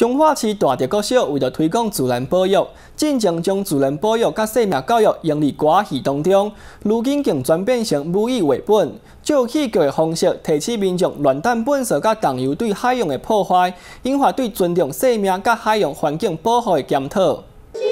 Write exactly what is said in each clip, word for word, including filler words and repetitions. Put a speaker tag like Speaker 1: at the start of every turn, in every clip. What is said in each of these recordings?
Speaker 1: 彰化市大直国小为了推广自然保育，进前将自然保育甲生命教育用入歌戏当中，如今竟转变成武艺为本，借戏剧的方式提起民众乱弹粪扫甲重油对海洋的破坏，引发对尊重生命甲海洋环境保护的检讨。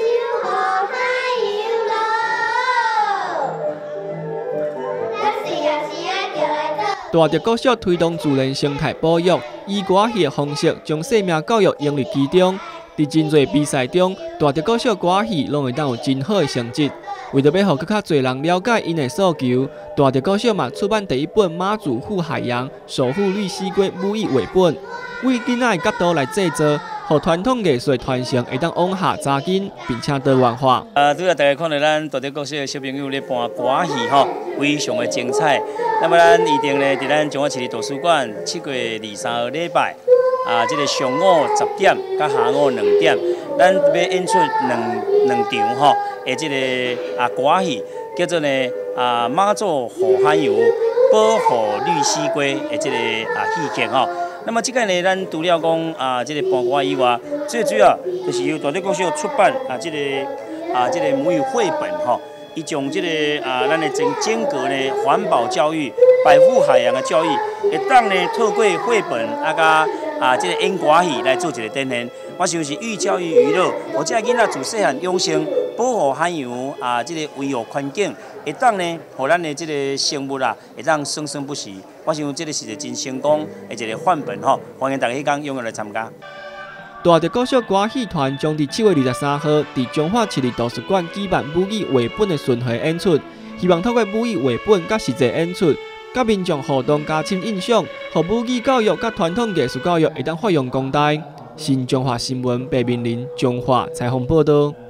Speaker 1: 大直国小推动自然生态保育，以歌戏的方式将生命教育融入其中。在真侪比赛中，大直国小歌戏拢会当有真好的成绩。为着要让更较侪人了解因的诉求，大直国小嘛出版第一本《妈祖护海洋，守护绿蜥龟》武艺绘本，为囡仔的角度来制作，让传统艺术传承会当往下扎根，并且多元化。
Speaker 2: 啊，拄仔大家看到咱大直国小的小朋友咧扮歌戏吼，非常的精彩。 那么咱预定咧，伫咱彰化市立图书馆七月二三号礼拜啊，即、這个上午十点甲下午两点，咱要演出两两场吼，诶，即个啊歌戏叫做呢啊妈祖护海洋，保护绿蜥龟的即个啊戏剧吼。那么即个呢，咱除了讲啊，即、這个扮歌以外，最主要就是由大直国小出版啊，即、這个啊，即、這个母语绘本吼。 伊将即个啊，咱的整整个呢环保教育、保护海洋的教育，会当呢透过绘本啊甲啊即个演歌戏来做一个展现。我想是寓教育娱乐，或者囡仔自细汉养成保护海洋啊，即个维护环境，会当呢，互咱的即个生物啊，会当生生不息。我想这个是一个真成功的一个范本吼，欢迎大家去讲踊跃来参加。
Speaker 1: 大直国小歌戏团将伫七月二十三号伫彰化市立图书馆举办武艺绘本的巡回演出，希望透过武艺绘本甲实际演出，甲民众互动加深印象，互武艺教育甲传统艺术教育会当发扬光大。新彰化新闻白明林彰化采访报道。